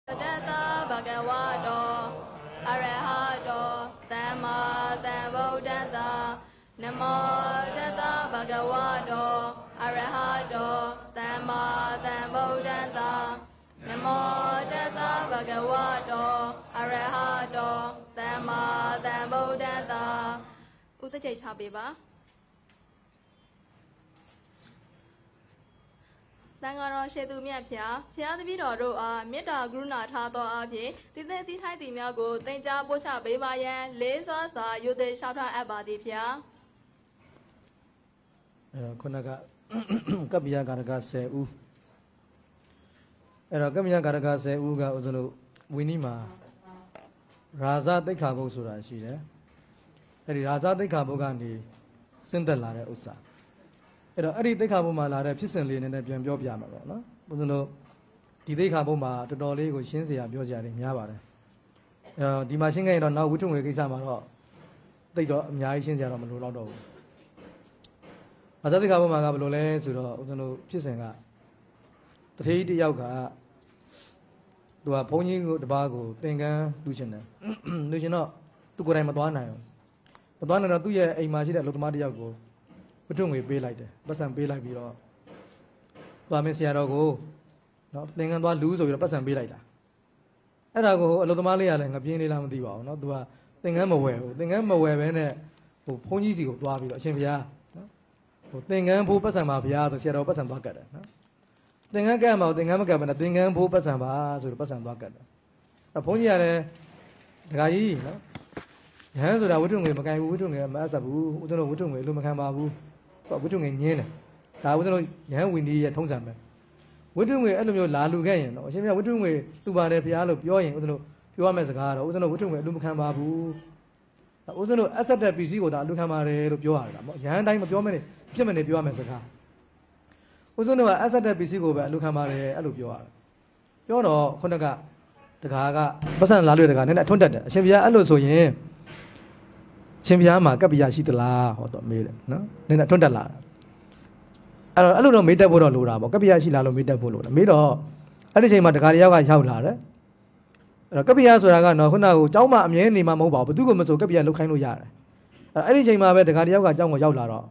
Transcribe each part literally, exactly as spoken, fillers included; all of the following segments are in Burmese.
Tata Bhagavato Arahato Thamma Thambuddhassa Namo Tata Bhagavato Arahato Thamma Thambuddhassa Namo Tata Bhagavato Arahato Thamma Thambuddhassa Út chạy chào bề bá Đang ở xe tu miệng phía, phía thì biết rồi à, miết đã gửi nợ thà to à phía, thì thế thì thay tìm nhau của tên cha bố cha bé ba ya, lấy gió sa, yêu để sao thà áp bà đi phía. Con naga, các bây giờ cả cái xe u, rồi các bây giờ cả cái xe u cái ở chỗ Winnie mà, Raja tới khảo bộ số ra xí đấy, thì Raja tới khảo bộ cái này, sinh tật là đấy út sa. Rồi ở đây tới khảo bộ mà là đấy, phía sen liền này biến biến biến mà nó, bây giờ nó đi tới khảo bộ mà từ đó lấy cái sinh sĩ à biến ra đấy, nhiều vậy đấy. Đi mà sinh cái nó nào cũng chung cái sao mà nó, tới đó nhiều sinh sĩ nó mình lo đâu. Mà tới khảo bộ mà cái bao lâu rồi đó, bây giờ nó phía sen cái, thấy đi giao cả, tôi phong như cái bà cô tên cái đuôi chân này, đuôi chân nó, tôi có ai mà toán này không? Mà toán này là tôi về em mà chỉ để lúc mà đi giao cô. Bất trung người bê lại đấy, bắt sang bê lại vì đó, tòa mình xe đó cô, nó tiếng anh tòa lú rồi đó bắt sang bê lại đó, cái đó cô, lúc mà lấy lại ngập nhiên đi làm gì bảo, nó tòa tiếng anh màu quẹo, tiếng anh màu quẹo bên này, cô phong như gì cô tòa vì đó xem phía, tiếng anh phụ bắt sang mà phía, tôi xe đó bắt sang tòa cật đấy, tiếng anh cái màu tiếng anh mà cái bên này tiếng anh phụ bắt sang mà rồi bắt sang tòa cật, nó phong như này, cái gì, nó, hả rồi đâu bất trung người mà cái bất trung người mà sao bu, bất trung bất trung người luôn mà khai mà bu. Có bữa trung ngày nhé này, ta bữa trung ngày hôm nay thông sản mà, bữa trung ngày anh làm nhiều lá lù cái gì, nó xem như bữa trung ngày lù bà này phía lùပြောgì, bữa trungပြောmấy cái đó, bữa trung bữa trung ngày lù mà khai mà bu, bữa trung asset là pê xê của ta lù khai mà rồiပြောà, ngày nay màပြောmấy này, phía mấy nàyပြောmấy cái, bữa trung là asset là pê xê của bạn lù khai mà rồi lùပြောà,ပြောđó con cái, cái cái, bớt sang lá lù cái này là thôn đất, xem như anh lù rồi nhé. Xem phía mà các bây giờ xí tờ la họ tọt mê đấy, nó nên là thôn đặt là, à anh lúc đó mấy tay vô đó lù ra, bảo các bây giờ xí là lù mấy tay vô lù ra, mấy đó, anh đi xem mà cái gì giao là đấy, rồi các bây giờ số là nó con nào cháu mà nhớ ni mà mau bảo, tôi còn một số các bây giờ lúc khai nuôi già đấy, anh đi xem mà về cái gì cháu mà giao là đó,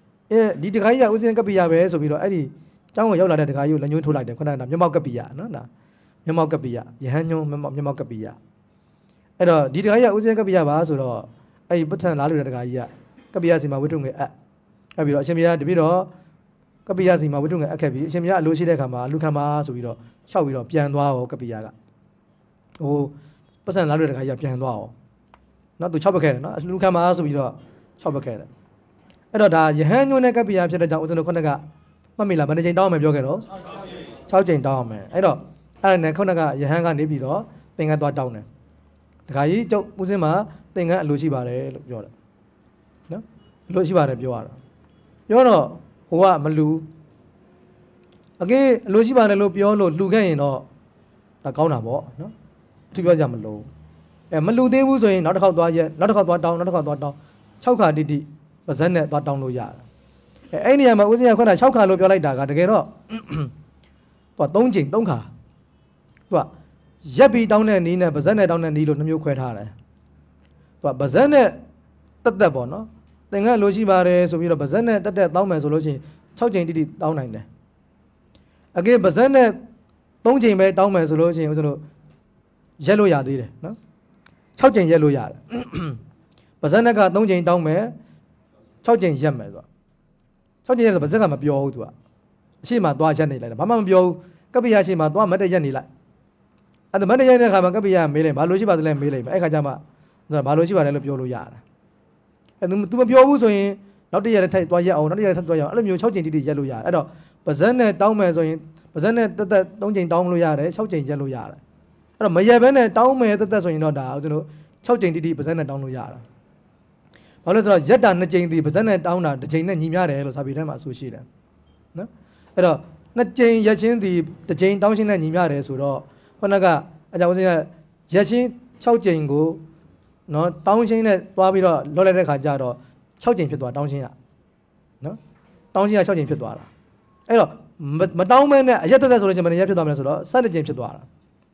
ê đi cái gì cũng các bây giờ về số bị đó, anh đi cháu mà giao là cái gì là nhung thu lại đấy, con nào nhung mau các bây giờ nó là nhung mau các bây giờ, vậy hả nhung nhung mau các bây giờ,အဲ့တော့ဒီတခါကြီးဥစဉ်ကပ်ပြပါဆိုတော့အဲ့ဒီပဋ္ဌာန်းလားလို့တဲ့တခါကြီးကကပ်ပြစီမှာဝိတုငယ်အပ်အဲ့ပြီးတော့အရှင်ဘုရားတပည့်တော်ကပ်ပြစီမှာဝိတုငယ်အပ်ခဲ့ပြီးအရှင်ဘုရားအလိုရှိတဲ့ခါမှာလူခံပါဆိုပြီးတော့လျှောက်ပြီးတော့ပြန်သွားရောကပ်ပြကဟိုပဋ္ဌာန်းလားလို့တဲ့တခါကြီးပြန်သွားရောနော်သူ၆ဘက်ခဲ့တယ်နော်လူခံပါဆိုပြီးတော့၆ဘက်ခဲ့တယ်အဲ့တော့ဒါယဟန်ညွန်းတဲ့ကပ်ပြဖြစ်တဲ့ကြောင့်ဥစဉ်တို့ခုနကမှတ်မိလားဘယ်နှချိန်တောင်းအောင်ပြောခဲ့တော့၆ချိန်တောင်းအောင်မယ်အဲ့တော့အဲ့ဒါနဲ့ခုနကယဟန်ကနေပြီးတော့သင်္ကန်းသွားတောင်းတယ်တခါကြီးကျုပ်ဦးစင်းမှာသင်္ကန်းအလိုရှိပါတယ်လို့ပြောတယ်နော်အလိုရှိပါတယ်ပြောရတာပြောတော့ဟိုကမလူအကေအလိုရှိပါတယ်လို့ပြောလို့လှူခဲ့ရင်တော့ဒါကောင်းတာပေါ့နော်သူပြောကြမလို့အဲမလူသေးဘူးဆိုရင်နောက်တစ်ခေါက်သွားရက်နောက်တစ်ခေါက်သွားတောင်းနောက်တစ်ခေါက်သွားတောင်း၆ခါတိတိပါဇက်နဲ့သွားတောင်းလို့ရတယ်အဲအဲ့ဒီနေရာမှာဦးစင်းကခုန၆ခါလို့ပြောလိုက်တာကတကယ်တော့သူက၃ချိန်၃ခါသူကရက်ပြီးတောင်းတဲ့နီးနဲ့ပါဇက်နဲ့တောင်းတဲ့နီးလို့နှမျိုးခွဲထားတယ်သူကပါဇက်နဲ့တက်တက်ပေါ့နော်သင်္ကန်းလိုရှိပါတယ်ဆိုပြီးတော့ပါဇက်နဲ့တက်တက်တောင်းမယ်ဆိုလို့ရှိရင်၆ချိန်တိတိတောင်းနိုင်တယ်အကေပါဇက်နဲ့၃ချိန်ပဲတောင်းမယ်ဆိုလို့ရှိရင်ဦးဇင်းတို့ရက်လို့ရသေးတယ်နော်၆ချိန်ရက်လို့ရတယ်ပါဇက်နဲ့က၃ချိန်တောင်းမယ်၆ချိန်ရက်မယ်ဆိုတော့၆ချိန်ရက်ဆိုပါဇက်ကမပြောဘူးသူကအရှိမသွားရက်နေလိုက်တာဘာမှမပြောဘူးကပ္ပိယရှိမသွားမတ်တရက်နေလိုက်အဲ့ဒါမတ်တရက်တဲ့ခါမှာကပ္ပိယမေးလိုက်ဘာလို့ရှိပါသလဲမေးလိုက်အဲ့ခါကျမှဘာလို့ရှိပါလဲလို့ပြောလို့ရတယ်အဲ့သူ तू မပြောဘူးဆိုရင်နောက်တစ်ရက်တစ်ထိုက်သွားရက်အောင်နောက်တစ်ရက်တစ်ထိုက်သွားရအောင်အဲ့လိုမျိုး၆ချိန်တိတိရက်လို့ရတယ်အဲ့တော့ပါဇက်နဲ့တောင်းမယ်ဆိုရင်ပါဇက်နဲ့တက်တက်၃ချိန်တောင်းလို့ရတယ်၆ချိန်ရက်လို့ရတယ်အဲ့တော့မရက်ဘဲနဲ့တောင်းမယ်တက်တက်ဆိုရင်တော့ဒါကျွန်တော်၆ချိန်တိတိပါဇက်နဲ့တောင်းလို့ရတာဘာလို့လဲဆိုတော့ရက်တာနှစ်ချိန်ဒီပါဇက်နဲ့တောင်းတာတစ်ချိန်နဲ့ညီမျှတယ်လို့စာပေထဲမှာအဆိုရှိတယ်နော်အဲ့တော့နှစ်ချိန်ရက်ချင်းဒီတစ်ချိန်တောင်းရှင်းနဲ့ညီမျှတယ်ဆိုတော့ခုနကအကြောင်းစင်းကရက်ချင်း၆ချိန်ကိုနော်တောင်းရှင်းနဲ့သွားပြီးတော့လောလိုက်တဲ့ခါကျတော့၆ချိန်ဖြစ်သွားတောင်းရှင်းရနော်တောင်းရှင်းက၆ချိန်ဖြစ်သွားတာအဲ့တော့မတောင်းမဲနဲ့အရက်တက်တက်ဆိုလို့ချင်းမနေရက်ဖြစ်သွားမလဲဆိုတော့၁၂ချိန်ဖြစ်သွားတာ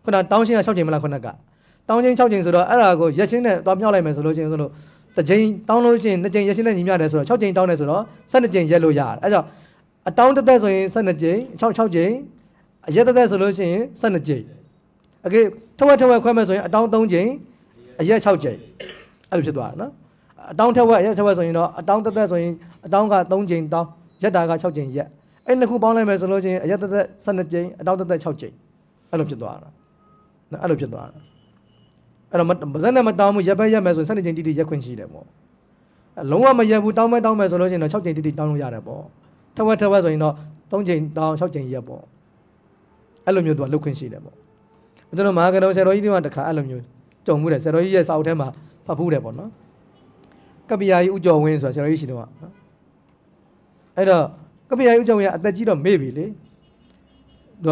ခုနတောင်းချင်းက၆ချိန်မလားခုနကတောင်းချင်း၆ချိန်ဆိုတော့အဲ့ဒါကိုရက်ချင်းနဲ့သွားမြောက်လိုက်မယ်ဆိုလို့ရှိရင်ဆိုလို့တစ်ချိန်တောင်းလို့ရှိရင်နှစ်ချိန်ရက်ချင်းနဲ့ညီမျှတယ်ဆိုတော့၆ချိန်တောင်းတယ်ဆိုတော့၁၂ချိန်ရက်လို့ရတယ်အဲ့ကြောင့်အတောင်းတစ်သက်ဆိုရင်၁၂ချိန်၆ ၆ချိန်အရက်တစ်သက်ဆိုလို့ရှိရင်၁၂ချိန်โอเคထဝက်ထဝက်ခွဲမယ်ဆိုရင်အတောင်း၃ချိန်အရက်၆ချိန်အဲ့လိုဖြစ်သွားတာနော်အတောင်းထက်ဝက်အရက်ထက်ဝက်ဆိုရင်တော့အတောင်းတစ်သက်ဆိုရင်အတောင်းက၃ချိန်တောင်းရက်တာက၆ချိန်ရက်အဲ့နှစ်ခုပေါင်းလိုက်မယ်ဆိုလို့ရှိရင်အရက်တစ်သက်၁၂ချိန်အတောင်းတစ်သက်၆ချိန်အဲ့လိုဖြစ်သွားတာနော်အဲ့လိုဖြစ်သွားတာအဲ့တော့ဗဇက်နဲ့မတောင်းဘူးရက်ပဲရက်မယ်ဆိုရင်၁၂ချိန်တိတိရက်ခွင့်ရှိတယ်ပေါ့လုံးဝမရက်ဘူးတောင်းမဲတောင်းမယ်ဆိုလို့ရှိရင်တော့၆ချိန်တိတိတောင်းလို့ရတယ်ပေါ့ထက်ဝက်ထက်ဝက်ဆိုရင်တော့၃ချိန်တောင်း၆ချိန်ရက်ပေါ့အဲ့လိုမျိုးသူကလုတ်ခွင့်ရှိတယ်ပေါ့ကျွန်တော်မဟာကတော်ဆရာတော်ကြီးတွေကတခါအဲ့လိုမျိုးကြုံမှုတယ်ဆရာတော်ကြီးရဲ့စာအုပ်ထဲမှာဖတ်ဖူးတယ်ပေါ့နော်ကပ္ပိယကြီးဥကျော်ဝင်းဆိုတာဆရာတော်ကြီးရှိတော့နော်အဲ့တော့ကပ္ပိယကြီးဥကျော်ဝင်းကအသက်ကြီးတော့မေ့ပြီလေသူက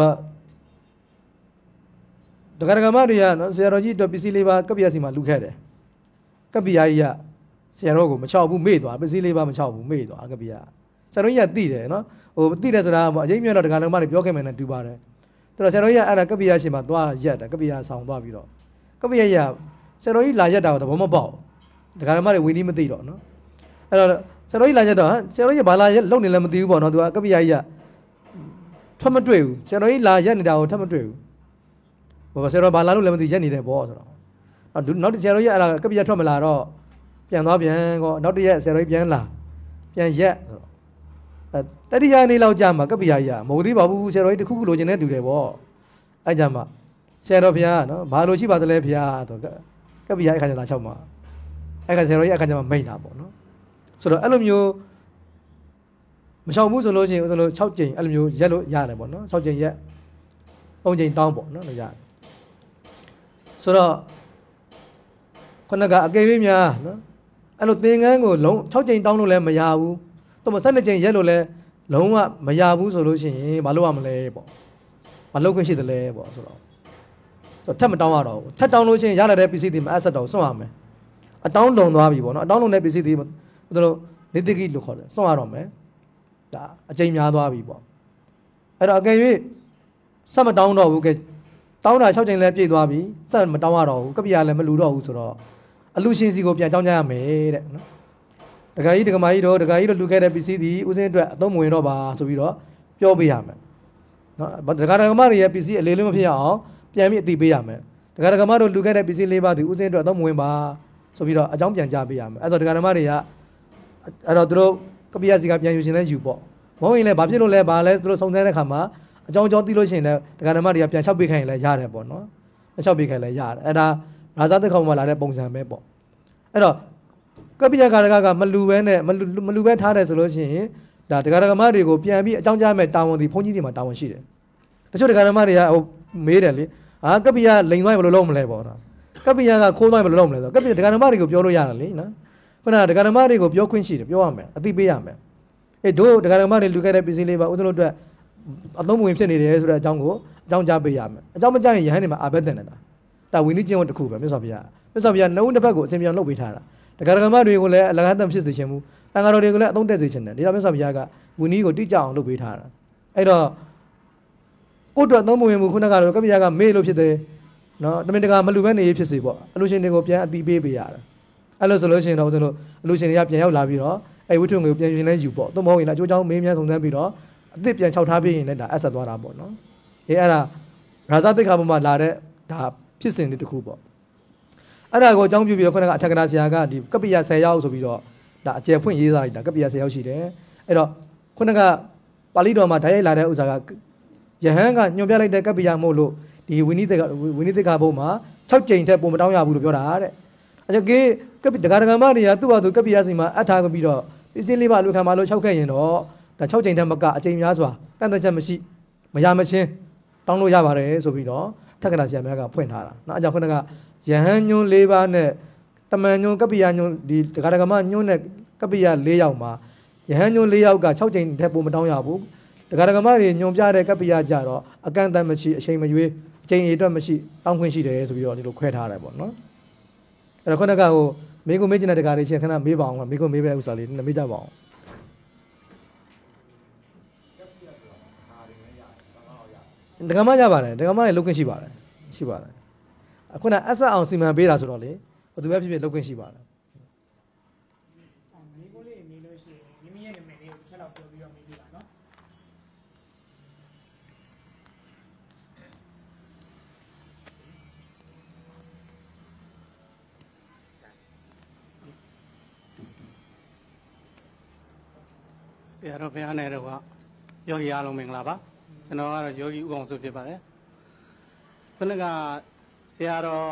ဒကာဒကာမတွေကနော်ဆရာတော်ကြီးတော့ပစ္စည်းလေးပါကပ္ပိယစီမှာလူခဲ့တယ်ကပ္ပိယကြီးကဆရာတော်ကိုမချောက်ဘူးမေ့သွားပစ္စည်းလေးပါမချောက်ဘူးမေ့သွားကပ္ပိယဆရာတော်ကြီးကသိတယ်နော်ဟိုသိတယ်ဆိုတာအရင်မြတ်တော့ဒကာဒကာမတွေပြောခဲ့မယ်နဲ့တူပါတယ်တော်တော်ဆရာတော်ကြီးကအဲ့ဒါကပ္ပိယရှင်မှာသွားရက်တယ်ကပ္ပိယဆောင်သွားပြီးတော့ကပ္ပိယကြီးကဆရာတော်ကြီးလာရက်တာကိုသဘောမပေါက်ဒကာဓမ္မတွေဝီနီးမသိတော့နော်အဲ့တော့ဆရာတော်ကြီးလာရက်တော့ဆရာတော်ကြီးဘာလာရက်လုံနေလည်းမသိဘူးပေါ့နော်သူကကပ္ပိယကြီးကထွက်မတွေ့ဘူးဆရာတော်ကြီးလာရက်နေတာကိုထပ်မတွေ့ဘူးဟိုဆရာတော်ဘာလာလို့လည်းမသိရက်နေတယ်ပေါ့ဆိုတော့နောက်တစ်ဆရာတော်ကြီးအဲ့ဒါကပ္ပိယထွက်မလာတော့ပြန်သွားပြန်ကောနောက်တစ်ရက်ဆရာတော်ကြီးပြန်လာပြန်ရက်ဆိုတော့တတိယနေ့လောက်ကြာမှာကပ္ပိယကြီးကမဟုတ်သေးပါဘူးဆရာတော်ကြီးတခုခုလိုချင်တဲ့တူတယ်ပေါ့အဲ့ကြမှာဆရာတော်ဘုရားနော်ဘာလို့ရှိပါသလဲဘုရားဆိုတော့ကပ္ပိယအခါကျလာ၆မှာအဲ့ခါဆရာတော်ကြီးအခါကျမှမိတ်တာပေါ့နော်ဆိုတော့အဲ့လိုမျိုးမချောင်ဘူးဆိုလို့ရှိရင်ဆိုလို့၆ကြိမ်အဲ့လိုမျိုးရက်လို့ရတယ်ပေါ့နော်၆ကြိမ်ရက်၃ကြိမ်တောင်းပေါ့နော်လို့ရတယ်ဆိုတော့ခုနကအကယ်၍များနော်အဲ့လိုသင်္ကန်းကိုလုံး၆ကြိမ်တောင်းလို့လည်းမရဘူးတော့၁၂ကြိမ်ရက်လို့လည်းလုံးဝမရဘူးဆိုလို့ရှိရင်မလုပ်ရမလဲပေါ့မလုပ်ခွင့်ရှိတယ်လဲပေါ့ဆိုတော့ဆိုတော့ထပ်မတောင်းရတော့ဘူးထပ်တောင်းလို့ရှိရင်ရတဲ့ပစ္စည်းတွေမအပ်ဆက်တော့စွန့်ရမယ်အတောင်းလုံသွားပြီပေါ့နော်အတောင်းလုံတဲ့ပစ္စည်းတွေတို့တို့နေတိကိလို့ခေါ်တယ်စွန့်ရတော့မယ်ဒါအချိန်များသွားပြီပေါ့အဲ့တော့အကယ်၍ဆက်မတောင်းတော့ဘူးကဲတောင်းတာ၆ချိန်လဲပြည့်သွားပြီဆက်မတောင်းရတော့ဘူးကပ္ပိယလည်းမလူတော့ဘူးဆိုတော့အလူရှင်စီကိုပြန်ကြောင်းကြရမယ်တဲ့နော်တခါကြီးတက္ကမကြီးတို့တခါကြီးတို့လူခဲ့တဲ့ပစ္စည်းဒီဥစဉ်အတွက်အသုံးမဝင်တော့ပါဆိုပြီးတော့ပြောပေးရမယ်နော်တခါတက္ကမတွေရဲ့ပစ္စည်းအလေးလေးမဖြစ်အောင်ပြန်ပြီးအတိပေးရမယ်တခါတက္ကမတို့လူခဲ့တဲ့ပစ္စည်းလေးပါးဒီဥစဉ်အတွက်အသုံးမဝင်ပါဆိုပြီးတော့အကြောင်းပြန်ကြားပေးရမယ်အဲ့တော့ဒကာဓမ္မတွေကအဲ့တော့သူတို့ကပ္ပိယစီကပြန်ယူရှင်လဲယူပေါ့မဟုတ်ရင်လည်းဘာဖြစ်လို့လဲဘာလဲသူတို့စုံစမ်းတဲ့ခါမှာအကြောင်းအကြောင်းသိလို့ရှိရင်လည်းဒကာဓမ္မတွေကပြန်လျှောက်ပေးခိုင်းရင်လည်းရတယ်ပေါ့နော်လျှောက်ပေးခိုင်းလည်းရတယ်အဲ့ဒါရာဇသက်ခေါမှာလာတဲ့ပုံစံပဲပေါ့အဲ့တော့ကပ္ပိယကာရကကမလူပဲနဲ့မလူမလူပဲထားတယ်ဆိုလို့ရှိရင်ဒါဒကာဓမ္မတွေကိုပြန်ပြီးအကြောင်းကြားမဲ့တာဝန်ဒီဘုန်းကြီးတွေမှာတာဝန်ရှိတယ်တချို့ဒကာဓမ္မတွေကဟိုမေးတယ်လေဟာကပ္ပိယလိန်သွားရင်ဘယ်လိုလုပ်မလဲပေါ့နော်ကပ္ပိယကခိုးသွားရင်ဘယ်လိုလုပ်မလဲဆိုကပ္ပိယဒကာဓမ္မတွေကိုပြောလို့ရတယ်လေနော်ခုနကဒကာဓမ္မတွေကိုပြောခွင့်ရှိတယ်ပြောရမယ်အသိပေးရမယ်အေးတို့ဒကာဓမ္မတွေလူခဲ့တဲ့ပစ္စည်းလေးပါဥဒ္ဒလို့အတွက်အသုံးဝင်ဖြစ်နေတယ်ဆိုတဲ့အကြောင်းကိုအကြောင်းကြားပေးရမယ်အကြောင်းမကြားရင်ယဟန်တွေမှာအာဘက်တင်နေတာဒါဝိနည်းကျင့်ဝတ်တစ်ခုပဲမြတ်စွာဘုရားမြတ်စွာဘုရားနှုတ်တစ်ဖက်ကိုအစဉ်ပြောင်းလုပ်ပေးထားတာဒကာဒကာမတွေကိုလည်းအလကားတန်ဖြစ်စေခြင်းမူတန်ဃာတော်တွေကိုလည်းအသုံးတက်စေခြင်းတယ်ဒါတော့မြတ်စွာဘုရားကဝိနည်းကိုတိကျအောင်လုပ်ပေးထားတာအဲ့တော့ကိုယ့်အတွက်သုံးမဝင်ဘူးခုနကတော့ကပ္ပိယကမေ့လို့ဖြစ်တယ်နော်တမင်တကာမလူပဲနေရေးဖြစ်စေပေါ့အလူရှင်တွေကိုပြန်အတိပေးပေးရတယ်အဲ့လိုဆိုလို့ရှိရင်တော့ကျွန်တော်အလူရှင်တွေကပြန်ရောက်လာပြီးတော့အဲ့ဝိထုံကိုပြန်ရှင်လဲယူပေါ့သို့မဟုတ်ရင်လည်းအကျိုးကြောင့်မေးမြန်းစုံစမ်းပြီးတော့အသစ်ပြန်ခြောက်ထားပေးရင်လည်းဒါအဆက်သွားတာပေါ့နော်အေးအဲ့ဒါရာဇသိက္ခာပေါ်မှာလာတဲ့ဒါဖြစ်စဉ်တွေတခုပေါ့အဲ့ဒါကိုအကြောင်းပြုပြီးတော့ခုနကအထက်ကရာဆရာကဒီကပ္ပိယဆယ်ယောက်ဆိုပြီးတော့ဒါအကျယ်ဖွင့်ရေးစားလိုက်တာကပ္ပိယဆယ်ယောက်ရှိတယ်အဲ့တော့ခုနကပါဠိတော်မှာဓာတ်ရိုက်လာတဲ့ဥစ္စာကယဟန်ကညွှန်ပြလိုက်တဲ့ကပ္ပိယမို့လို့ဒီဝိနည်းသိက္ခာဝိနည်းသိက္ခာဘုံမှာ၆ကြိမ်ထက်ပုံမတောင်းရဘူးလို့ပြောတာတဲ့အဲ့ကြောင့်ကေကပ္ပိဒကာဒကာမတွေကသူ့ဘာသူကပ္ပိယစီမှာအထားပြီးတော့ပစ္စည်းလေးပါလူခံပါလို့၆ခဲ့ရင်တော့ဒါ၆ကြိမ်ထက်မကအကြိမ်များစွာကန့်သက်ချက်မရှိမရမချင်းတောင်းလို့ရပါတယ်ဆိုပြီးတော့ထက်ကရာဆရာများကဖွင့်ထားတာနော်အဲ့ကြောင့်ခုနကယဟန်ညွန်း၄ပါးနဲ့တမန်ညွန်းကပ္ပိယညွန်းဒီဒကာဒကာမညွန်းနဲ့ကပ္ပိယ၄ယောက်မှာယဟန်ညွန်း၄ယောက်က၆ကြိမ်ထက်ပုံမတောင်းရဘူးဒကာဒကာမတွေညွန်ပြတဲ့ကပ္ပိယကြတော့အကန့်အသတ်မရှိအချိန်မရွေးအချိန်အအတွက်မရှိတောင်းခွင့်ရှိတယ်ဆိုပြီးတော့ဒီလိုခွဲထားတယ်ပေါ့နော်အဲ့တော့ခုနကဟိုမိကုမေးချင်တဲ့ဒကာတွေရှင်ခဏမေးပါအောင်မိကုမေးပဲဥစ္စာလေးနည်းမေးကြပါအောင်ဒကာမရပါတယ်ဒကာမလည်းလုတ်ခွင့်ရှိပါတယ်ရှိပါတယ်အခုနအဆက်အောင်စီမံပေးတာဆိုတော့လေဘယ်သူပဲဖြစ်ဖြစ်လုပ်ခွင့်ရှိပါတယ်မိကိုလေးနေလို့ရှိရင်မိမိရဲ့နာမည်လေးကိုချက်တော့ပြောပြီးတော့မိပြပါနော်ဆရာတော်ဘုရားနဲ့တော့ယောဂီအားလုံးမင်္ဂလာပါကျွန်တော်ကတော့ယောဂီဥအောင်စုဖြစ်ပါတယ်ခုနကဆရာတော်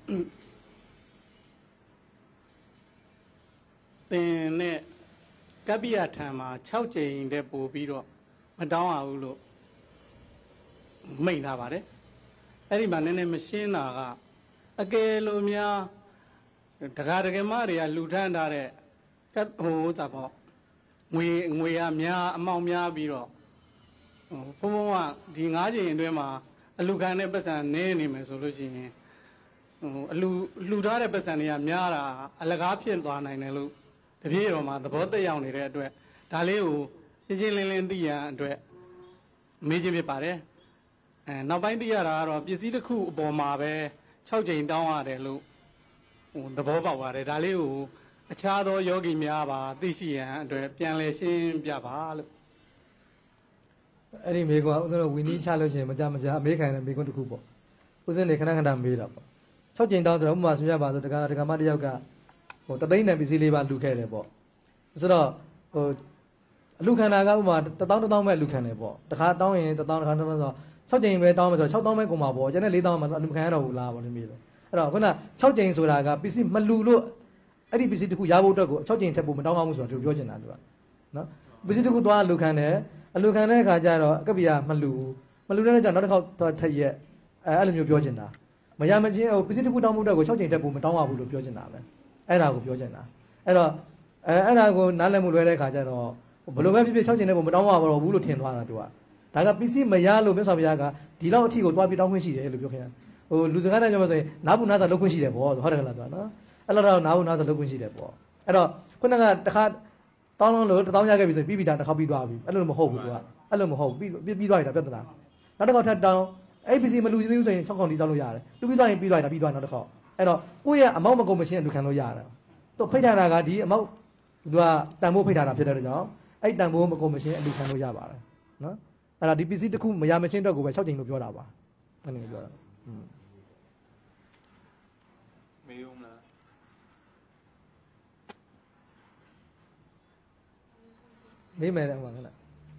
သင်နဲ့ကပ္ပိယထံမှာ၆ကြိမ်တည်းပို့ပြီးတော့မတောင်းရဘူးလို့မိန့်ထားပါတယ်အဲ့ဒီမှာနည်းနည်းမရှင်းတာကအကယ်လို့များတက္ကရာတကမတွေကလှူထမ်းထားတဲ့ဟိုသာပေါ့ငွေငွေရများအမောက်များပြီးတော့ဟိုဘုံဘုံကဒီ၅ကြိမ်အတွင်းမှာအလူခံတဲ့ပတ်စံနည်းနေမယ်ဆိုလို့ရှိရင်ဟိုအလူလှူထားတဲ့ပတ်စံတွေကများတာအလကားဖြစ်သွားနိုင်တယ်လို့တပြေတော်မှာသဘောတက်ရောက်နေတဲ့အတွက်ဒါလေးကိုရှင်းရှင်းလင်းလင်းသိရန်အတွက်မေးခြင်းဖြစ်ပါတယ်အဲနောက်ပိုင်းသိရတာကတော့ပစ္စည်းတစ်ခုအပေါ်မှာပဲ၆ကြိမ်တောင်းရတယ်လို့ဟိုသဘောပေါက်ပါတယ်ဒါလေးကိုအခြားသောယောဂီများပါသိရှိရန်အတွက်ပြန်လည်ရှင်းပြပါလို့အဲ့ဒီမေကွာဦးဇင်းတို့ဝီနီးချလို့ရှိရင်မကြမကြအမေခံတဲ့မေကွန်းတစ်ခုပေါ့ဦးဇင်းနေခဏခဏမေးတာပေါ့၆ကြိမ်တောင်းဆိုတော့ဥပမာဆိုရပါဆိုတက္ကရာတက္ကမတယောက်ကဟိုတသိန်းတန်ပစ္စည်းလေးပါလူခဲ့တယ်ပေါ့ဆိုတော့ဟိုအလူခန္ဓာကဥပမာတသောင်းတသောင်းပဲလူခံတယ်ပေါ့တခါတောင်းရင်တသောင်းတခါတောင်းဆိုတော့၆ကြိမ်ပဲတောင်းမယ်ဆိုတော့၆သောင်းပဲကုန်ပါပေါ့ကျန်တဲ့၄သောင်းမှအလူခံရတော့ဘူးလားပေါ့ဒီမေးတယ်အဲ့တော့ခုန၆ကြိမ်ဆိုတာကပစ္စည်းမလူလို့အဲ့ဒီပစ္စည်းတစ်ခုရဖို့အတွက်ကို၆ကြိမ်ထက်ပိုမတောင်းပါဘူးဆိုတော့သူပြောချင်တာသူကနော်ပစ္စည်းတစ်ခုသွားလူခံတယ်အလူခံတဲ့အခါကျတော့ကပ္ပိယမလူမလူတဲ့ကြောင့်နောက်တစ်ခေါက်သွားထက်ရက်အဲအဲ့လိုမျိုးပြောချင်တာမရမချင်းဟိုပစ္စည်းတစ်ခုတောင်းဖို့အတွက်ကို၆ကြိမ်ထက်ပိုမတောင်းပါဘူးလို့ပြောချင်တာပဲအဲ့ဒါကိုပြောချင်တာအဲ့တော့အဲအဲ့ဒါကိုနားလည်မှုလွဲတဲ့အခါကျတော့ဘယ်လိုပဲဖြစ်ဖြစ်၆ကြိမ်နဲ့ပိုမတောင်းပါတော့ဘူးလို့ထင်သွားတာသူကဒါကပစ္စည်းမရလို့မြတ်စွာဘုရားကဒီလောက်အထိကိုသွားပြီးတောင်းခွင့်ရှိတယ်လို့ပြောခင်ဟိုလူစကားနဲ့ပြောမှဆိုရင်နားဘူးနားသာလုပ်ခွင့်ရှိတယ်ပေါ့ဟုတ်တယ်ကလားသူကနော်အဲ့လိုတော့နားဘူးနားသာလုပ်ခွင့်ရှိတယ်ပေါ့အဲ့တော့ခုနကတခါတောင်းလုံးလို့တောင်းရခဲ့ပြီဆိုပြီးပြီးတာတစ်ခါပြီးသွားပြီအဲ့လိုမဟုတ်ဘူးသူကအဲ့လိုမဟုတ်ပြီးပြီးသွားပြီဒါပြဿနာနောက်တစ်ခါထပ်တောင်းအဲ့ပစ္စည်းမလူသေးဘူးဆိုရင်၆ခေါင်တီးတောင်းလို့ရတယ်လူပြီးသွားရင်ပြီးသွားတာပြီးသွားနောက်တစ်ခါအဲ့တော့ကိုယ့်ရဲ့အမောက်မကုန်မချင်းလူခံလို့ရတယ်သူဖိတ်ထားတာကဒီအမောက်သူကတန်ဖိုးဖိတ်ထားတာဖြစ်တဲ့ကြောင့်အဲ့တန်ဖိုးမကုန်မချင်းအလူခံလို့ရပါတယ်နော်အဲ့ဒါဒီပစ္စည်းတစ်ခုမရမချင်းတော့ကိုပဲ၆ကြိမ်လို့ပြောတာပါအဲ့လိုပြောတာอืมမေးဦးမလားမေးမယ်တဲ့ဟိုကလည်း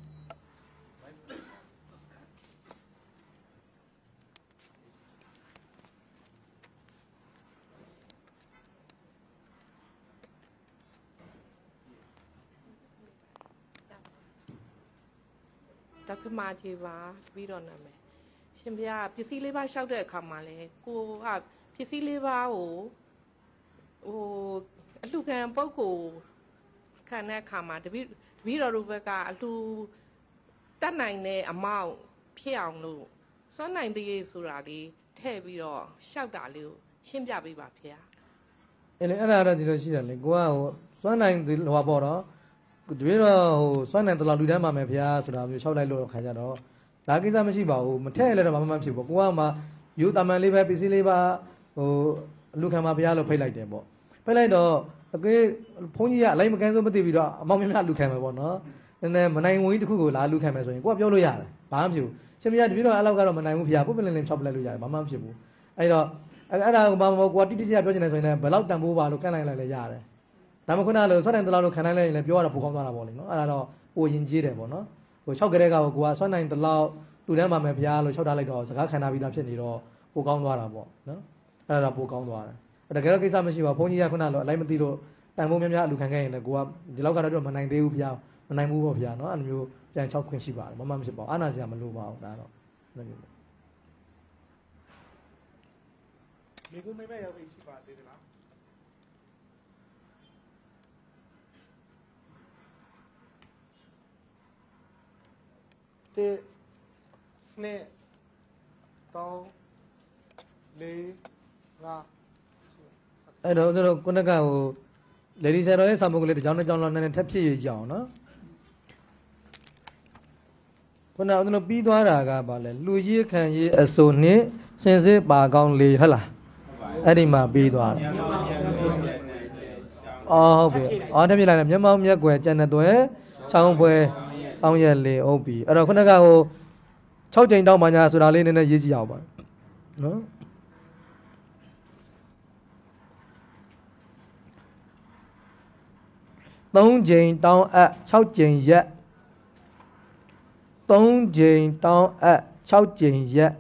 တက္ကမကြီးပါပြီးတော့နာမယ်ရှင်ဘုရားပစ္စည်းလေးပါးလျှောက်တဲ့အခါမှာလေကိုကပစ္စည်းလေးပါးကိုဟိုအလှခံပုဂ္ဂိုလ်ခံတဲ့အခါမှာတပိတပိတော်တို့ဘက်ကအလှတတ်နိုင်တဲ့အမောက်ဖြစ်အောင်လို့စွမ်းနိုင်သေးဆိုတာလေးထည့်ပြီးတော့လျှောက်တာလေးကိုရှင်းပြပေးပါဖေ။အဲ့လေအဲ့ဒါတော့ဒီလိုရှိတယ်လေကိုကဟိုစွမ်းနိုင်ဟိုပါပေါ့နော်တပည့်တော့ဟိုစွမ်းနိုင်တလားလူတန်းပါမယ်ဗျာဆိုတာမျိုးလျှောက်လိုက်လို့ခါကြတော့ဒါကိစ္စမရှိပါဘူးမထည့်ရလဲတော့ဘာမှမဖြစ်ဘူးကိုကမှယူတမန်လေးပဲပစ္စည်းလေးပါဟိုလူခံပါဗျာလို့ဖိတ်လိုက်တယ်ပေါ့ဖိတ်လိုက်တော့အကေဘုန်းကြီးကအလိုက်မကန်းစိုးမသိပြီးတော့အမောင်များများလူခံမယ်ပေါ့နော်နည်းနည်းမနိုင်ဝင်တစ်ခုကိုလာလူခံမယ်ဆိုရင်ကိုကပြောလို့ရတယ်ဘာမှမဖြစ်ဘူးရှင်မရတပည့်တော့အဲ့လောက်ကတော့မနိုင်ဘူးဗျာပုတ်ပလင်လင်ဖြောက်ပလိုက်လို့ရတယ်ဘာမှမဖြစ်ဘူးအဲ့တော့အဲ့ဒါကဘာမှကိုကတိတိကျကျပြောချင်တယ်ဆိုရင်လည်းဘယ်လောက်တန်ဖိုးပါလို့ကန့်လိုက်လိုက်လဲရတယ်ဒါမှခုနကလို့ဆွတ်နိုင်တလောက်လို့ခံနိုင်လိုက်ရင်လည်းပြောရတာပိုကောင်းသွားတာပေါ့လေနော်အဲ့ဒါတော့ပိုရင်ကြီးတယ်ပေါ့နော်ဟို၆ကလေးကကိုကဆွတ်နိုင်တလောက်လူတန်းပါမယ်ဗျာလို့လျှောက်ထားလိုက်တော့စကားခံထားပြီးသားဖြစ်နေတော့ပိုကောင်းသွားတာပေါ့နော်အဲ့ဒါတော့ပိုကောင်းသွားတယ်တကယ်တော့ကိစ္စမရှိပါဘူးဘုန်းကြီးကခုနကတော့အလိုက်မသိလို့တန်ဖိုးများများအလူခံခဲ့ရင်လည်းကိုကဒီလောက်ကတော့မနိုင်သေးဘူးဗျာမနိုင်ဘူးပေါ့ဗျာနော်အဲ့လိုမျိုးပြန်၆ခွင့်ရှိပါတယ်မမမဖြစ်ပါဘူးအာနာစရာမလိုပါဘူးဒါတော့အဲ့လိုမျိုးမိကုမိမဲ့ရောက်ပြီရှိပါသေးတယ်လားတဲ့နဲ့တောင်းလေးငါအဲ့တော့ကျွန်တော်ခုနကဟိုလေဒီဆယ်တော်ရဲ့စာမုတ်ကလေးတစ်ကြောင်းတစ်ကြောင်းလောက်နည်းနည်းထပ်ဖြစ်ရကြအောင်နော်ခုနကကျွန်တော်ပြီးသွားတာကပါလေလူကြီးခံရေးအစိုးနဲ့စင်စစ်ပါကောင်းလေဟုတ်လားအဲ့ဒီမှာပြီးသွားတယ်အော်ဟုတ်ပြီအော်တပြည့်လိုက်မျက်မှောက်မျက်ွယ်ကျန်တဲ့သွဲချောင်းပွဲအောင်းရက်လေဟုတ်ပြီအဲ့တော့ခုနကဟို၆ကြိမ်တောင်းမှညာဆိုတာလေးနည်းနည်းရေးကြည့်အောင်ပါနော်သုံးကြိမ်တောင်းအပ်၆ကြိမ်ရက်သုံးကြိမ်တောင်းအပ်၆ကြိမ်ရက်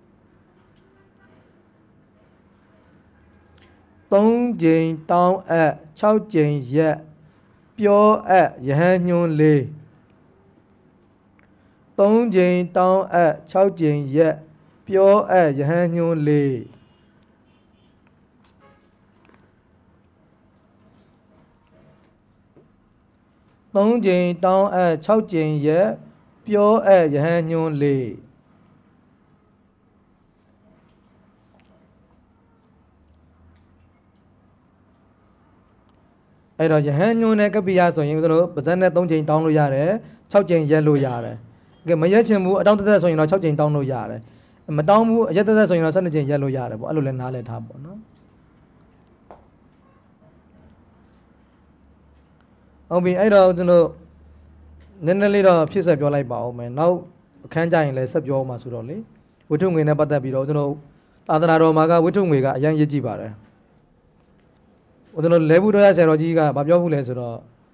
သုံးကြိမ်တောင်းအပ်၆ကြိမ်ရက်ပြောအပ်ယဟန်ညွန်းလေးသုံးကြိမ်တောင်းအပ်၆ကြိမ်ရက်ပြောအပ်ယဟန်ညွန်းလေးသုံးကြိမ်တောင်းအပ်၆ကြိမ်ရက်ပြောအပ်ယဟန်ညွန်းလေးအဲ့တော့ယဟန်ညွန်းနဲ့ကပ္ပိယဆိုရင်တို့ပါဇက်နဲ့၃ကြိမ်တောင်းလို့ရတယ်၆ကြိမ်ရက်လို့ရတယ်ကဲမရက်ချင်ဘူးအတောင်းတက်တက်ဆိုရင်တော့၆ကြိမ်တောင်းလို့ရတယ်မတောင်းဘူးအရက်တက်တက်ဆိုရင်တော့၁၂ကြိမ်ရက်လို့ရတယ်ပေါ့အဲ့လိုလဲနားလဲထားပေါ့နော်ဟုတ်ပြီအဲ့တော့ကျွန်တော်နည်းနည်းလေးတော့ဖြစ်ဆက်ပြောလိုက်ပါဦးမယ်နောက်အခန်းကြရင်လည်းဆက်ပြောမှာဆိုတော့လေဝိထုငွေနဲ့ပတ်သက်ပြီးတော့ကျွန်တော်သာသနာတော်မှာကဝိထုငွေကအရင်ရည်ကြည့်ပါတယ်ကျွန်တော်လဲဘူးတော်ရဆရာတော်ကြီးကဗာပြောဘူးလဲဆိုတော့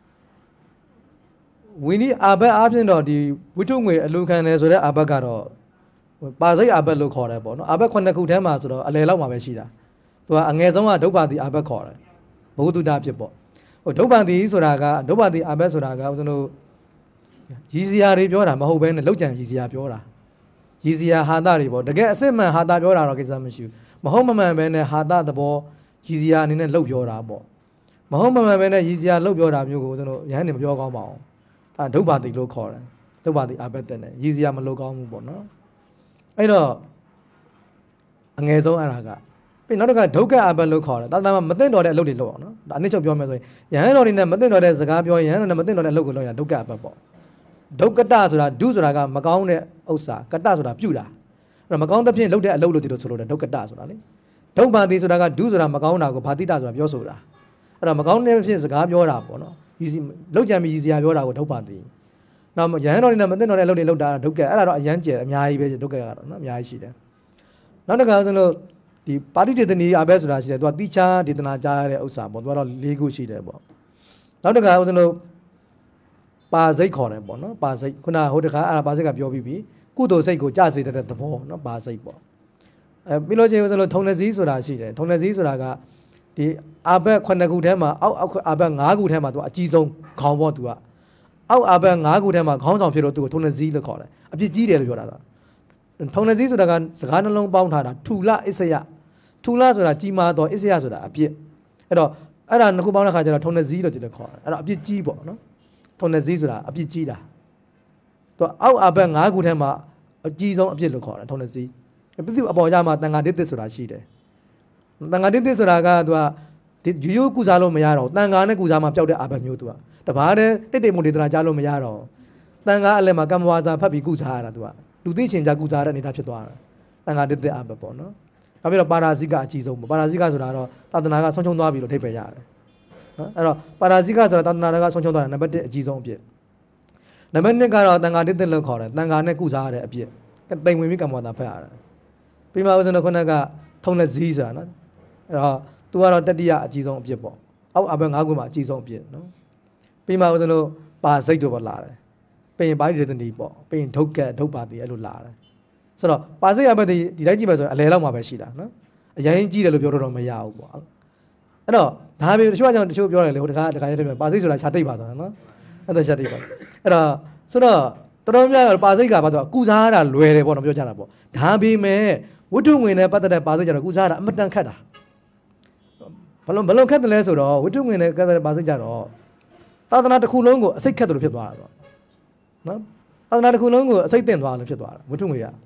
ဝင်းဒီအာဘတ်အားဖြင့်တော့ဒီဝိထုငွေအလူခံတယ်ဆိုတဲ့အာဘတ်ကတော့ပါစိတ်အာဘတ်လို့ခေါ်တယ်ပေါ့နော်အာဘတ်ခုနှစ်ခုထဲမှာဆိုတော့အလယ်လောက်မှာပဲရှိတာသူကအငယ်ဆုံးကဒုဗ္ဗတိအာဘတ်ခေါ်တယ်ဘုဟုတုတဖြစ်ပေါ့ဟိုဒုဗ္ဗတိဆိုတာကဒုဗ္ဗတိအာဘတ်ဆိုတာကကျွန်တော်ရည်စရာတွေပြောတာမဟုတ်ဘဲနဲ့လောက်ကြံရည်စရာပြောတာရည်စရာဟာတာတွေပေါ့တကယ်အစစ်မှန်ဟာတာပြောတာတော့ကိစ္စမရှိဘူးမဟုတ်မမှန်ပဲနဲ့ဟာတာသဘောရည်စရာအနေနဲ့လှုပ်ပြောတာပေါ့မဟုတ်မမှန်ပဲနဲ့ရည်စရာလှုပ်ပြောတာမျိုးကိုကျွန်တော်ရဟန်းနေမပြောကောင်းပါအောင်အဲဒုဗ္ဗတိလို့ခေါ်တယ်ဒုဗ္ဗတိအာဘတ်တဲ့နဲ့ရည်စရာမလှုပ်ကောင်းဘူးပေါ့နော်အဲ့တော့အငယ်ဆုံးအဲ့ဒါကပြီးနောက်တစ်ခါဒုက္ခအာဘတ်လို့ခေါ်တယ်တာတာမသိတော်တဲ့အလုပ်တွေလုပ်အောင်နော်ဒါအနည်းချုပ်ပြောမယ်ဆိုရင်ရဟန်းတော်တွေနဲ့မသိတော်တဲ့စကားပြောရင်ရဟန်းတော်နဲ့မသိတော်တဲ့အလုပ်ကိုလုပ်ရဒုက္ခအာဘတ်ပေါ့ဒုက္ကတဆိုတာဒုဆိုတာကမကောင်းတဲ့ဥစ္စာကတဆိုတာပြုတာအဲ့တော့မကောင်းတဲ့ဖြင့်လုပ်တဲ့အလုပ်လို့ဒီလိုဆိုလို့တယ်ဒုက္ကတဆိုတာလေဒုဗ္ဗတိဆိုတာကဒုဆိုတာမကောင်းတာကိုဘာတိတဆိုတာပြောဆိုတာအဲ့တော့မကောင်းတဲ့ဖြင့်စကားပြောတာပေါ့နော်ဒီလောက်ကြံပြီးရည်စရာပြောတာကိုဒုဗ္ဗတိနောက်ရဟန်းတော်တွေနဲ့မသိတော်တဲ့အလုပ်တွေလုပ်တာဒုက္ခအဲ့ဒါတော့အရန်ကျယ်အများကြီးပဲဒုက္ခကတော့နော်အများကြီးရှိတယ်နောက်တစ်ခါဆိုလို့ဒီပါဠိဒေသနီအဘဲဆိုတာရှိတယ်သူကတိချာဒေသနာကြားရတဲ့ဥစ္စာပေါ့သူကတော့၄ခုရှိတယ်ပေါ့နောက်တစ်ခါဆိုလို့ပါစိတ်ခေါ်တယ်ပေါ့နော်ပါစိတ်ခုနဟိုတခါအဲ့ဒါပါစိတ်ကပြောပြီးပြီကုသိုလ်စိတ်ကိုကြစေတဲ့သဘောနော်ပါစိတ်ပေါ့အဲပြီးလို့ချင်းဆိုလို့ထုံလက်စည်းဆိုတာရှိတယ်ထုံလက်စည်းဆိုတာကဒီအာဘက်ခုနှစ်ခုထဲမှာအောက်အောက်အာဘက်၅ခုထဲမှာသူကအကြီးဆုံးခေါင်းပေါ့သူကအောက်အာဘက်၅ခုထဲမှာခေါင်းဆောင်ဖြစ်တော့သူကိုထုံလက်စည်းလို့ခေါ်တယ်အပြစ်ကြီးတယ်လို့ပြောတာလားထုံလက်စည်းဆိုတာကစကားနှလုံးပေါင်းထားတာထူလအစ္စယထူလဆိုတာကြီးမားတော့အစ္စယဆိုတာအပြစ်အဲ့တော့အဲ့ဒါနှစ်ခုပေါင်းတဲ့ခါကျတော့ထုံလက်စည်းလို့ဒီလိုခေါ်တယ်အဲ့တော့အပြစ်ကြီးပေါ့နော်ထုံလက်စည်းဆိုတာအပြစ်ကြီးတာသူအောက်အာဘက်၅ခုထဲမှာအကြီးဆုံးအပြစ်လို့ခေါ်တယ်ထုံလက်စည်းပြည့်စုံအပေါ်ကြမှာတန်ဃာတိသစ်ဆိုတာရှိတယ်တန်ဃာတိသစ်ဆိုတာကသူကဒီရိုးရိုးကုစားလို့မရတော့တန်ဃာနဲ့ကုစားမှပျောက်တဲ့အာဘတ်မျိုးသူကတဘာတဲ့တိတ်တိတ်မုန်ဒေသနာကြားလို့မရတော့တန်ဃာအလဲမှာကမ္မဝါစာဖတ်ပြီးကုစားရတာသူကလူသိချင်းကြကုစားတဲ့အနေထားဖြစ်သွားတာတန်ဃာတိသစ်အာဘတ်ပေါ့နော်နောက်ပြီးတော့ပါရာဇိကအကြီးဆုံးပေါ့ပါရာဇိကဆိုတာတော့သာသနာကဆုံးချုံသွားပြီလို့ထိပ်ပဲရတယ်နော်အဲ့တော့ပါရာဇိကဆိုတာသာသနာကဆုံးချုံသွားတာနံပါတ်၁အကြီးဆုံးအပြစ်နံပါတ်၂ကတော့တန်ဃာတိသစ်လို့ခေါ်တယ်တန်ဃာနဲ့ကုစားရတဲ့အပြစ်တိမ်ဝင်ပြီးကမ္မဝါစာဖတ်ရတယ်ပြီးမှဦးဇင်းတို့ခုနကထုံလက်စည်းဆိုတာနော်အဲ့တော့သူကတော့တတိယအကြီးဆုံးအပြစ်ပေါ့အောက်အဘက်၅ခုမှာအကြီးဆုံးအပြစ်နော်ပြီးမှဦးဇင်းတို့ပါစိတ်တို့ပေါ့လာတယ်ပြီးရင်ပါဠိဒေသနီပေါ့ပြီးရင်ဒုက္ခဒုဗ္ဗတိအဲ့လိုလာတယ်ဆိုတော့ပါစိတ်အဘက်ဒီဒီတိုင်းကြည့်မယ်ဆိုရင်အလယ်လောက်မှာပဲရှိတာနော်အရင်ကြီးတယ်လို့ပြောတော့မရဘူးပေါ့အဲ့တော့ဒါပဲတချို့အကြောင်းတချို့ပြောတယ်လေဟိုတခါတခါရေးတယ်ပါစိတ်ဆိုတာခြာတိတ်ပါဆိုတာနော်အဲ့ဒါခြာတိတ်ပါအဲ့တော့ဆိုတော့တော်တော်များများပါစိတ်ကဘာတော့ကုစားရတာလွယ်တယ်ပေါ့နော်ပြောကြတာပေါ့ဒါပေမဲ့ဝိတုငွေနဲ့ပတ်သက်တဲ့ပါစိတ်ကြတော့ကုစားရတာအမတန်ခက်တာဘလုံးဘလုံးခက်တယ်လဲဆိုတော့ဝိတုငွေနဲ့ပတ်သက်တဲ့ပါစိတ်ကြတော့သာသနာတစ်ခုလုံးကိုအစိတ်ခက်တယ်လို့ဖြစ်သွားတာပေါ့နော်သာသနာတစ်ခုလုံးကိုအစိတ်တင်သွားလို့ဖြစ်သွားတာဝိတုငွေက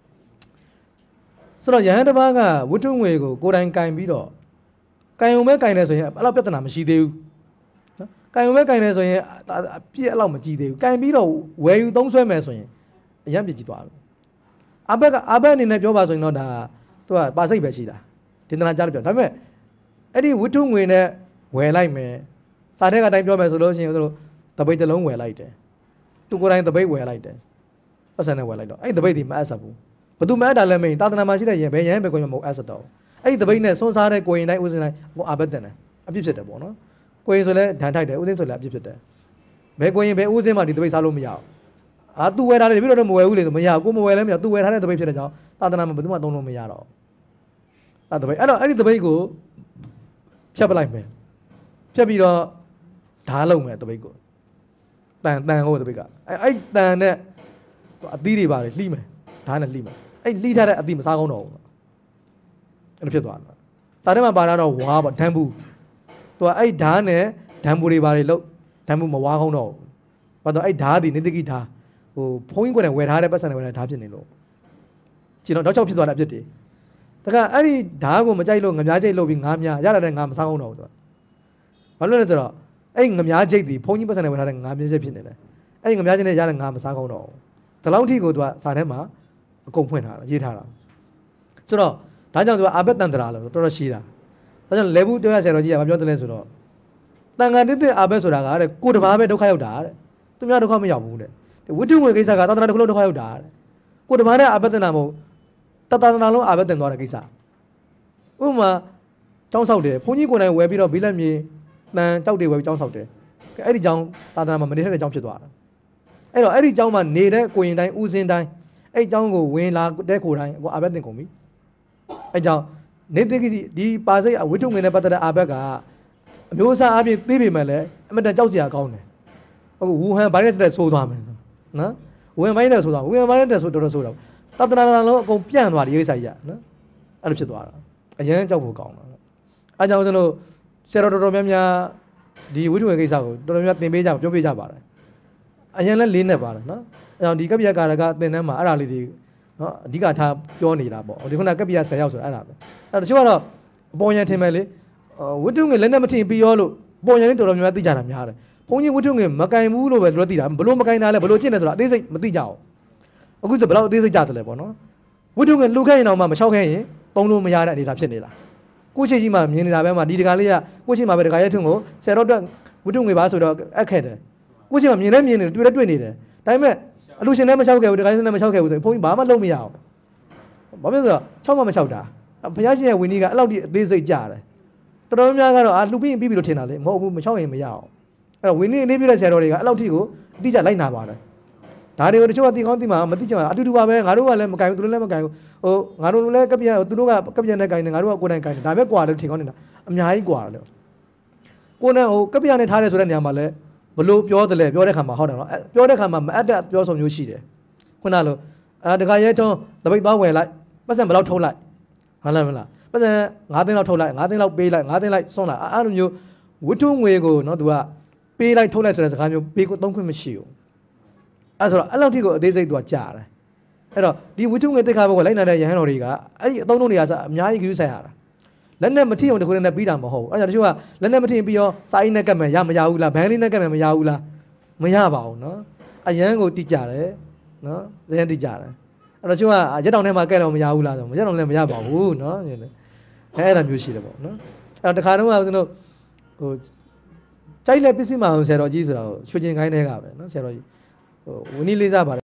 ဆိုတော့ယဟန်တစ်ပါးကဝိတုငွေကိုကိုယ်တိုင်ကင်ပြီးတော့ကင်ုံပဲကင်တယ်ဆိုရင်အဲ့လောက်ပြဿနာမရှိသေးဘူးနော်ကင်ုံပဲကင်တယ်ဆိုရင်အပြည့်အဲ့လောက်မကြည့်သေးဘူးကင်ပြီးတော့ဝယ်ယူသုံးဆွဲမယ်ဆိုရင်အရန်ပြစ်ကြည့်သွားတယ်အဘက်ကအာဘက်အနေနဲ့ပြောပါဆိုရင်တော့ဒါသူကပါစိတ်ပဲရှိတာဒေသနာကြားလို့ပြောဒါပေမဲ့အဲ့ဒီဝိထုငွေနဲ့ဝယ်လိုက်မယ်စာထဲကအတိုင်းပြောမယ်ဆိုလို့ရှိရင်သူတို့တပိတ်တစ်လုံးဝယ်လိုက်တယ်သူကိုယ်တိုင်တပိတ်ဝယ်လိုက်တယ်ပတ်စံနဲ့ဝယ်လိုက်တော့အဲ့ဒီတပိတ်ဒီမအပ်ဆက်ဘူးဘသူမအပ်တာလည်းမင်းသာသနာမှာရှိတဲ့ရင်ဘယ်ရန်ပဲကိုယ်မဟုတ်အပ်ဆက်တော့အဲ့ဒီတပိတ်နဲ့စွန်းစားတဲ့ကိုရင်တိုင်းဥစဉ်တိုင်းကိုအာဘက်တင်တယ်အပြစ်ဖြစ်တယ်ပေါ့နော်ကိုရင်ဆိုလဲဒဏ်ထိုက်တယ်ဥစဉ်ဆိုလဲအပြစ်ဖြစ်တယ်ဘယ်ကိုရင်ဘယ်ဥစဉ်မှဒီတပိတ်စားလို့မရအောင်အာသူဝယ်ထားတယ်ပြီးတော့မဝယ်ဘူးလေမရကိုမဝယ်လဲမရသူဝယ်ထားတဲ့တပိတ်ဖြစ်တဲ့ကြောင့်သာသနာမှာဘယ်သူမှသုံးလို့မရတော့အဲ့တပိတ်အဲ့တော့အဲ့ဒီတပိတ်ကိုဖြတ်ပလိုက်မယ်ဖြတ်ပြီးတော့ဓားလုံးမယ်တပိတ်ကိုတန်တန်ဟုတ်တပိတ်ကအဲ့အဲ့တန်နဲ့အသီးတွေပါတယ်လှီးမယ်ဓားနဲ့လှီးမယ်အဲ့လှီးထားတဲ့အသီးမစားကောင်းတော့ဘူးအဲ့လိုဖြစ်သွားတယ်စာထဲမှာပါတာတော့ဝါပေါ့ဒံဘူးသူကအဲ့ဓားနဲ့ဒံဘူးတွေပါတယ်လို့ဒံဘူးမဝါကောင်းတော့ဘူးဘာလို့အဲ့ဓားဒီနေတကိဓားဟိုဖုန်းကြီးကိုယ်နဲ့ဝယ်ထားတဲ့ပတ်စံနဲ့ဝယ်ထားဓားဖြစ်နေလို့ကျွန်တော်တော့ကြောက်ဖြစ်သွားတဲ့အဖြစ်တွေတခါအဲ့ဒီဓားကိုမကြိုက်လို့ငများကြိတ်လို့ပြီးငါးများရတာတဲ့ငါမစားကောင်းတော့ဘူးသူကဘာလို့လဲဆိုတော့အဲ့ငများကြိတ်ဒီဖုန်းကြီးပတ်စံနဲ့ဝယ်ထားတဲ့ငါးမြဲချက်ဖြစ်နေတယ်အဲ့ဒီငများကြိတ်နဲ့ရတဲ့ငါမစားကောင်းတော့ဘူးဒီလောက်ထိကိုသူကစာထဲမှာအကုန်ဖွင့်ထားတာရေးထားတာဆိုတော့ဒါကြောင့်သူကအာဘက်တန်တရာလို့တော်တော်ရှိတာဒါကြောင့်လေဘူးတရားဆရာတော်ကြီးကမပြောတယ်လဲဆိုတော့တန်ခါတစ်တစ်အာဘက်ဆိုတာကတဲ့ကိုတဘာပဲဒုက္ခရောက်တာတဲ့သူများဒုက္ခမရောက်ဘူးတဲ့ဝိတုငွေကိစ္စကသာသနာတစ်ခုလုံးဒုက္ခရောက်တာတဲ့ကိုတဘာနဲ့အာဘက်တနာမဟုတ်တသာသနာလုံးအာဘက်တင်သွားတဲ့ကိစ္စဥပမာကျောင်းဆောက်တယ်ဘုန်းကြီးကိုယ်တိုင်ဝယ်ပြီးတော့ဘီလက်မြေတန်တောက်တွေဝယ်ပြီးကျောင်းဆောက်တယ်အဲ့ဒီကျောင်းသာသနာမှာမနေတဲ့ကျောင်းဖြစ်သွားတာအဲ့တော့အဲ့ဒီကျောင်းမှာနေတဲ့ကိုရင်တိုင်းဦးစင်းတိုင်းအဲ့ကျောင်းကိုဝင်လာတဲ့ကိုယ်တိုင်းကိုအာဘက်တင်ကုန်ပြီအဲ့ကြောင့်နေတိကိဒီပါစိတ်ဝိတုငွေနဲ့ပတ်သက်တဲ့အာဘက်ကအမျိုးအစားအပြင်သိပေမဲ့လည်းအမတန်ကြောက်စရာကောင်းတယ်အခုဝူဟန်ဘိုင်းရက်စ်တဲ့ဆိုးသွားမယ်နော်ဝူဟန်ဘိုင်းရက်ဆိုးသွားဝူဟန်ဘိုင်းရက်တဲ့ဆိုးတော်တော်ဆိုးတာတတနာနာလုံးအကုန်ပြန့်သွားတယ်ဒီကိစ္စကြီးကနော်အဲ့လိုဖြစ်သွားတာအရင်ကြောက်ဖို့ကောင်းတာအဲကြောင့်ကျွန်တော်ဆရာတော်တော်များများဒီဝိတုငွေကိစ္စကိုတော်တော်များသင်ပေးကြပြောပေးကြပါတယ်အရင်လည်းလေးနဲ့ပါတယ်နော်အဲကြောင့်ဒီကပ္ပိယကာရကသင်တန်းမှာအဲ့ဒါလေးတွေနော်အဓိကထားပြောနေတာပေါ့ဒီခုနကပ္ပိယဆယ်ယောက်ဆိုတာအဲ့ဒါပဲအဲ့တချို့ကတော့အပေါ်ရန်ထင်မယ်လေဝိတုငွေလက်နဲ့မထင်ပြီးရောလို့ပေါ်ရန်လေးတော်တော်များများသိကြတာများတယ်ဘုန်းကြီးဝိတုငွေမကင်ဘူးလို့ပဲတို့သိတာဘလို့မကင်တာလဲဘလို့ကျင့်တယ်ဆိုတာအသေးစိတ်မသိကြအောင်အခုဆိုဘယ်လောက်အသေးစိတ်ကြတယ်လဲပေါ့နော်ဝိတုငွေလူခဲ့ရင်တော့မှမလျှောက်ခဲ့ရင်သုံးလို့မရတဲ့အနေအထားဖြစ်နေတာကိုချစ်ကြီးမှမြင်နေတာပဲမှဒီတကားလေးကကိုချစ်မှပဲတကားရဲထွန်းကိုဆယ်တော့အတွက်ဝိတုငွေပါဆိုတော့အက်ခဲ့တယ်ကိုချစ်မှမြင်လဲမြင်နေတွေ့လဲတွေ့နေတယ်ဒါပေမဲ့အလူရှင်လည်းမလျှောက်ခဲ့ဘူးတကားရှင်လည်းမလျှောက်ခဲ့ဘူးဆိုရင်ဘုန်းကြီးဘာမှလုပ်မရအောင်ဘာဖြစ်လို့ဆိုတော့၆မှမလျှောက်တာဘုရားရှင်ရဲ့ဝိနည်းကအဲ့လောက်ထိအသေးစိတ်ကြတယ်တော်တော်များများကတော့အာလှူပြီးပြီးပြီလို့ထင်တာလေမဟုတ်ဘူးမလျှောက်ရင်မရအောင်အဲ့တော့ဝိနည်းအနေပြတဲ့ဆရာတော်တွေကအဲ့လောက်ထိကိုအတိအကျလိုက်နာပါတယ်ဒါတွေကိုတချို့ကတီကောင်းတီမှာမသိကြပါအတူတူပါပဲငါတို့ကလည်းမကင်ဘူးသူတို့လည်းမကင်ဘူးဟိုငါတို့လည်းကပြသူတို့ကကပြနဲ့ကင်တယ်ငါတို့ကကိုယ်တိုင်ကင်တယ်ဒါပဲကွာလို့ထင်ကောင်းနေတာအများကြီးကွာတယ်ကိုယ်နဲ့ဟိုကပြနဲ့ထားတယ်ဆိုတဲ့နေရာမှာလည်းဘလို့ပြောတယ်လဲပြောတဲ့ခါမှာဟုတ်တယ်နော်ပြောတဲ့ခါမှာမအပ်တဲ့ပြောဆိုမျိုးရှိတယ်ခုနလိုအာတခါရဲထုံးတပိတ်သွားဝယ်လိုက်ပတ်စံဘယ်လောက်ထုတ်လိုက်ဟုတ်လားမလားပတ်စံ၅သိန်းလောက်ထုတ်လိုက်၅သိန်းလောက်ပေးလိုက်၅သိန်းလိုက်စွန့်လိုက်အဲ့လိုမျိုးဝိထုငွေကိုနော်သူကပေးလိုက်ထုတ်လိုက်ဆိုတဲ့စကားမျိုးပေးကိုသုံးခွင့်မရှိဘူးအဲ့ဆိုတော့အဲ့လောက်ထိကိုအသေးစိတ်သူကကြားတယ်အဲ့တော့ဒီဝိထုငွေတိတ်ခါဘက်ကလိုက်နေတဲ့ရဟန်းတော်တွေကအဲ့ဒီအသုံးလုံးတွေကစအများကြီးကြည့်ဆိုင်ရတာလက်နဲ့မထိအောင်တခုနဲ့ပြီးတာမဟုတ်ဘူးအဲ့ဒါတချို့ကလက်နဲ့မထိပြီးတော့စာအိတ်နဲ့ကတ်မယ်ရမရဘူးလားဘန်းလေးနဲ့ကတ်မယ်မရဘူးလားမရပါဘူးနော်အရန်ကိုတိကြတယ်နော်အရန်တိကြတယ်အဲ့တော့တချို့ကရက်တောင်ထဲမှာကတ်တော့မရဘူးလားဆိုရက်တောင်လည်းမရပါဘူးနော်အဲ့အဲ့ဒါမျိုးရှိတယ်ပေါ့နော်အဲ့တော့တခါတော့ကကျွန်တော်ဟိုကြိုက်လက်ပစ္စည်းမအောင်ဆရာတော်ကြီးဆိုတော့ရွှေကျင်ခိုင်းတဲ့ကပဲနော်ဆရာတော်ကြီးဟိုဝင်းနီးလေးစားပါ